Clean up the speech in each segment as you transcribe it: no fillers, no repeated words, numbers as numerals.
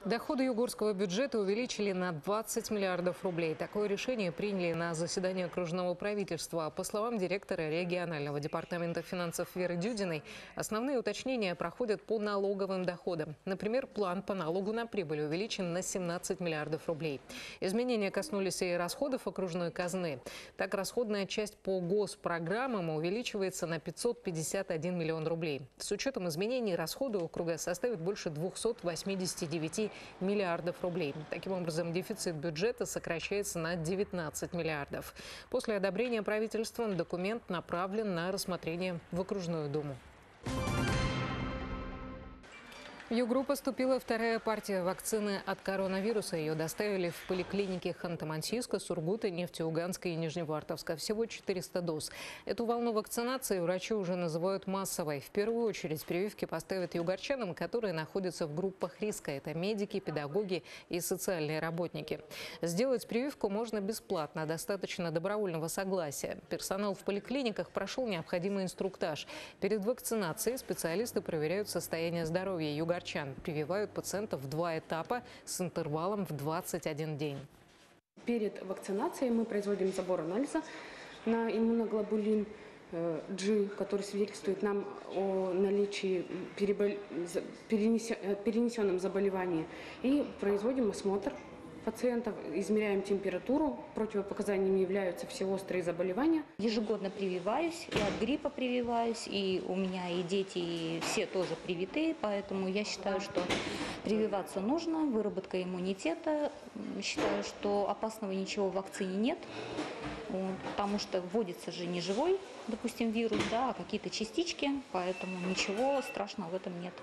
Доходы югорского бюджета увеличили на 20 миллиардов рублей. Такое решение приняли на заседании окружного правительства. По словам директора регионального департамента финансов Веры Дюдиной, основные уточнения проходят по налоговым доходам. Например, план по налогу на прибыль увеличен на 17 миллиардов рублей. Изменения коснулись и расходов окружной казны. Так, расходная часть по госпрограммам увеличивается на 551 миллион рублей. С учетом изменений расходы округа составят больше 289 миллиардов рублей. Таким образом, дефицит бюджета сокращается на 19 миллиардов. После одобрения правительством документ направлен на рассмотрение в окружную думу. В Югру поступила вторая партия вакцины от коронавируса. Ее доставили в поликлиники Ханты-Мансийска, Сургута, Нефтеюганска и Нижневартовска. Всего 400 доз. Эту волну вакцинации врачи уже называют массовой. В первую очередь прививки поставят югорчанам, которые находятся в группах риска. Это медики, педагоги и социальные работники. Сделать прививку можно бесплатно, достаточно добровольного согласия. Персонал в поликлиниках прошел необходимый инструктаж. Перед вакцинацией специалисты проверяют состояние здоровья югорчан. Прививают пациентов в 2 этапа с интервалом в 21 день. Перед вакцинацией мы производим забор анализа на иммуноглобулин G, который свидетельствует нам о наличии перенесенном заболевании. И производим осмотр пациентов, измеряем температуру. Противопоказаниями являются все острые заболевания. Ежегодно прививаюсь, и от гриппа прививаюсь, и у меня и дети, и все тоже привиты, поэтому я считаю, что прививаться нужно, выработка иммунитета. Считаю, что опасного ничего в вакцине нет, потому что вводится же не живой, допустим, вирус, да, а какие-то частички, поэтому ничего страшного в этом нет.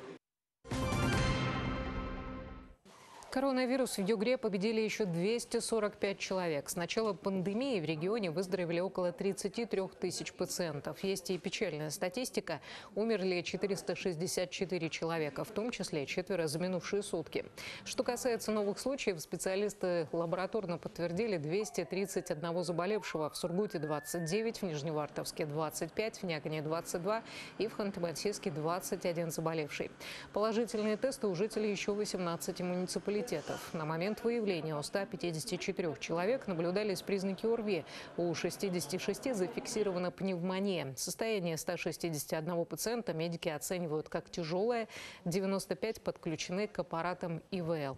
Коронавирус в Югре победили еще 245 человек. С начала пандемии в регионе выздоровели около 33 тысяч пациентов. Есть и печальная статистика. Умерли 464 человека, в том числе 4 за минувшие сутки. Что касается новых случаев, специалисты лабораторно подтвердили 231 заболевшего. В Сургуте 29, в Нижневартовске 25, в Нягане 22 и в Ханты-Мансийске 21 заболевший. Положительные тесты у жителей еще 18 муниципалитетов. На момент выявления у 154 человек наблюдались признаки ОРВИ. У 66 зафиксирована пневмония. Состояние 161 пациента медики оценивают как тяжелое, 95 подключены к аппаратам ИВЛ.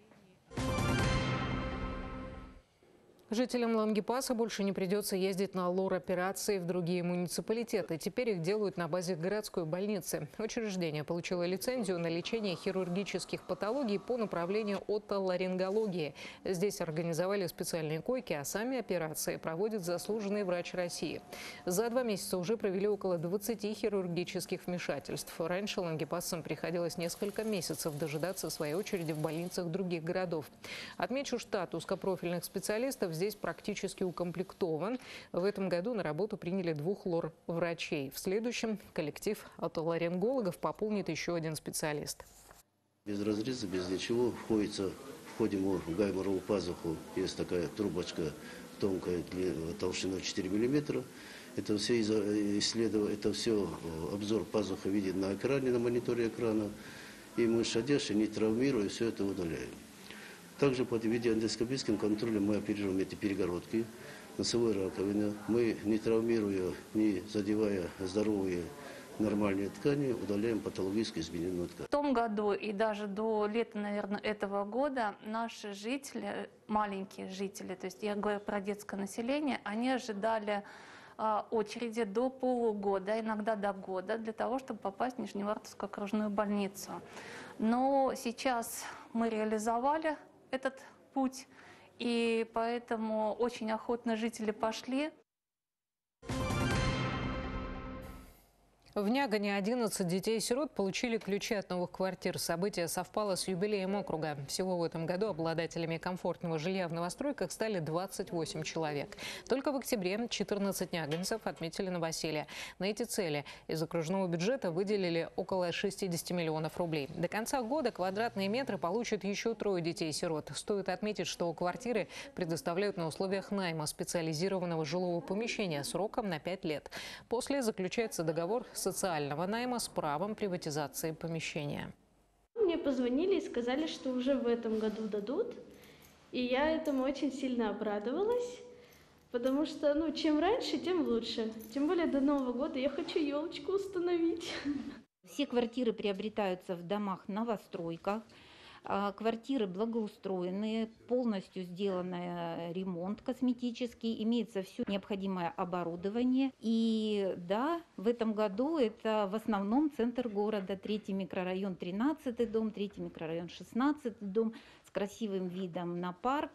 Жителям Лангепаса больше не придется ездить на лор-операции в другие муниципалитеты. Теперь их делают на базе городской больницы. Учреждение получило лицензию на лечение хирургических патологий по направлению отоларингологии. Здесь организовали специальные койки, а сами операции проводит заслуженный врач России. За 2 месяца уже провели около 20 хирургических вмешательств. Раньше лангепасцам приходилось несколько месяцев дожидаться своей очереди в больницах других городов. Отмечу, штат узкопрофильных специалистов здесь практически укомплектован. В этом году на работу приняли 2 лор-врачей. В следующем коллектив отоларингологов пополнит еще 1 специалист. Без разреза, без ничего входим в гайморовую пазуху. Есть такая трубочка тонкая, толщиной 4 мм. Это все это все обзор пазухи виден на экране, на мониторе экрана. И мы, шадящие, не травмируя, все это удаляем. Также под видеоэндоскопическим контролем мы оперируем эти перегородки носовой раковины. Мы, не травмируя, не задевая здоровые нормальные ткани, удаляем патологически измененную ткань. В том году и даже до лета, наверное, этого года наши жители, маленькие жители, то есть я говорю про детское население, они ожидали очереди до полугода, иногда до года, для того, чтобы попасть в Нижневартовскую окружную больницу. Но сейчас мы реализовали этот путь, и поэтому очень охотно жители пошли. В Нягане 11 детей-сирот получили ключи от новых квартир. Событие совпало с юбилеем округа. Всего в этом году обладателями комфортного жилья в новостройках стали 28 человек. Только в октябре 14 няганцев отметили новоселье. На эти цели из окружного бюджета выделили около 60 миллионов рублей. До конца года квадратные метры получат еще 3 детей-сирот. Стоит отметить, что квартиры предоставляют на условиях найма специализированного жилого помещения сроком на 5 лет. После заключается договор социального найма с правом приватизации помещения. мне позвонили и сказали, что уже в этом году дадут. И я этому очень сильно обрадовалась, потому что, чем раньше, тем лучше. Тем более до Нового года я хочу елочку установить. Все квартиры приобретаются в домах новостройках. Квартиры благоустроенные, полностью сделан ремонт косметический, имеется все необходимое оборудование. И да, в этом году это в основном центр города, 3-й микрорайон, 13-й дом, 3-й микрорайон, 16-й дом с красивым видом на парк.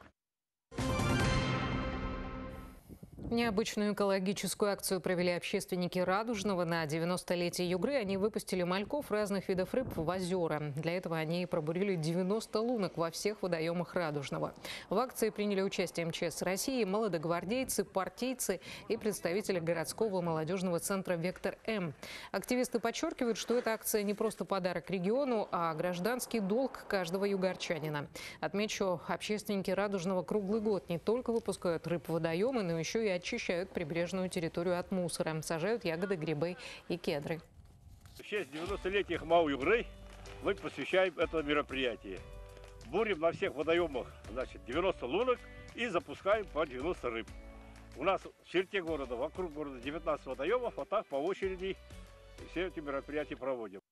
Необычную экологическую акцию провели общественники Радужного. На 90-летие Югры они выпустили мальков разных видов рыб в озера. Для этого они пробурили 90 лунок во всех водоемах Радужного. В акции приняли участие МЧС России, молодогвардейцы, партийцы и представители городского молодежного центра «Вектор-М». Активисты подчеркивают, что эта акция не просто подарок региону, а гражданский долг каждого югорчанина. Отмечу, общественники Радужного круглый год не только выпускают рыб в водоемы, но еще и очищают прибрежную территорию от мусора, сажают ягоды, грибы и кедры. В честь 90-летних МАУ Югры мы посвящаем это мероприятие. Бурим на всех водоемах 90 лунок и запускаем по 90 рыб. У нас в черте города, вокруг города 19 водоемов, а так по очереди все эти мероприятия проводим.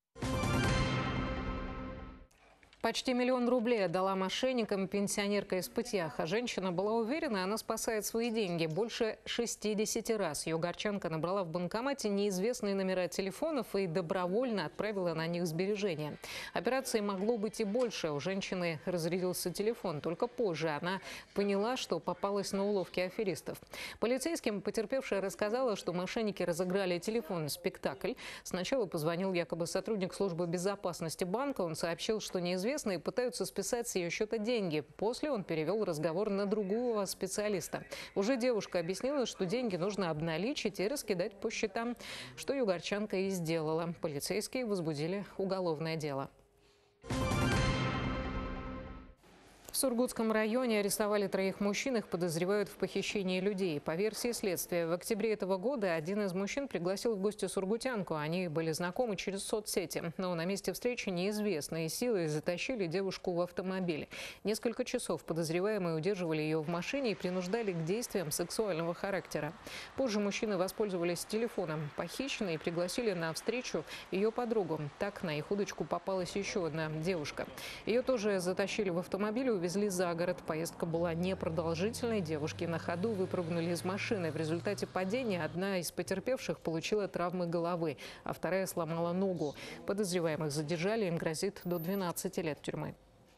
Почти 1 000 000 рублей отдала мошенникам пенсионерка из Пытьяха. Женщина была уверена, она спасает свои деньги. Больше 60 раз югорчанка набрала в банкомате неизвестные номера телефонов и добровольно отправила на них сбережения. Операций могло быть и больше. У женщины разрядился телефон. Только позже она поняла, что попалась на уловки аферистов. Полицейским потерпевшая рассказала, что мошенники разыграли телефонный спектакль. Сначала позвонил якобы сотрудник службы безопасности банка. Он сообщил, что неизвестные пытаются списать с ее счета деньги. После он перевел разговор на другого специалиста. Уже девушка объяснила, что деньги нужно обналичить и раскидать по счетам, что югорчанка и сделала. Полицейские возбудили уголовное дело. В Сургутском районе арестовали 3 мужчин. Их подозревают в похищении людей. По версии следствия, в октябре этого года один из мужчин пригласил в гости сургутянку. Они были знакомы через соцсети. Но на месте встречи неизвестные силы затащили девушку в автомобиль. Несколько часов подозреваемые удерживали ее в машине и принуждали к действиям сексуального характера. Позже мужчины воспользовались телефоном похищенной и пригласили на встречу ее подругу. Так на их удочку попалась еще одна девушка. Ее тоже затащили в автомобиль и увезли за город. Поездка была непродолжительной. Девушки на ходу выпрыгнули из машины. В результате падения одна из потерпевших получила травмы головы, а вторая сломала ногу. Подозреваемых задержали, им грозит до 12 лет тюрьмы.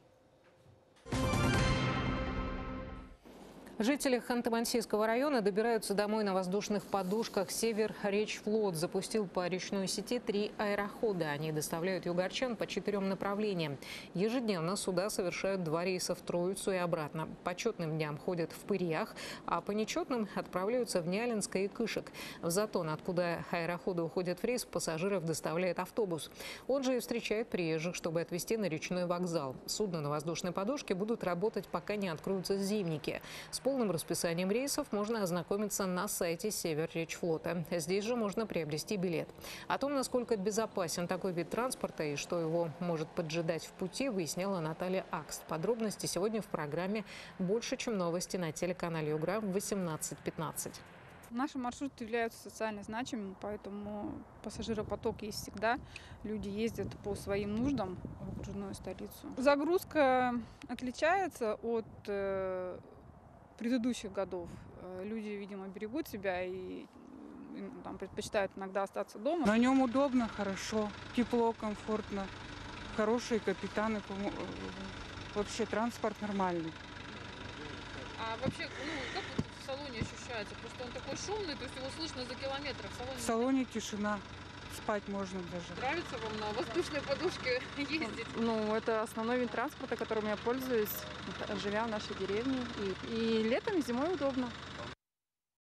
Жители Ханты-Мансийского района добираются домой на воздушных подушках. Север-Речь-Флот запустил по речной сети 3 аэрохода. Они доставляют югорчан по 4 направлениям. Ежедневно суда совершают 2 рейса в Троицу и обратно. По четным дням ходят в Пырьях, а по нечетным отправляются в Нялинск и Кышек. В Затон, откуда аэроходы уходят в рейс, пассажиров доставляет автобус. Он же и встречает приезжих, чтобы отвезти на речной вокзал. Судна на воздушной подушке будут работать, пока не откроются зимники. С полным расписанием рейсов можно ознакомиться на сайте Север-Речь-Флота. Здесь же можно приобрести билет. О том, насколько безопасен такой вид транспорта и что его может поджидать в пути, выясняла Наталья Акст. Подробности сегодня в программе «Больше, чем новости» на телеканале Югра в 18:15. Наши маршруты являются социально значимыми, поэтому пассажиропоток есть всегда. Люди ездят по своим нуждам в окружную столицу. Загрузка отличается от предыдущих годов. Люди, видимо, берегут себя и предпочитают иногда остаться дома. На нем удобно, хорошо, тепло, комфортно, хорошие капитаны, вообще транспорт нормальный. А вообще, как вот в салоне ощущается? Просто он такой шумный, то есть его слышно за километр. В салоне тишина. Спать можно даже. Нравится вам на воздушной подушке ездить? Это основной вид транспорта, которым я пользуюсь, живя в нашей деревне. И летом, и зимой удобно.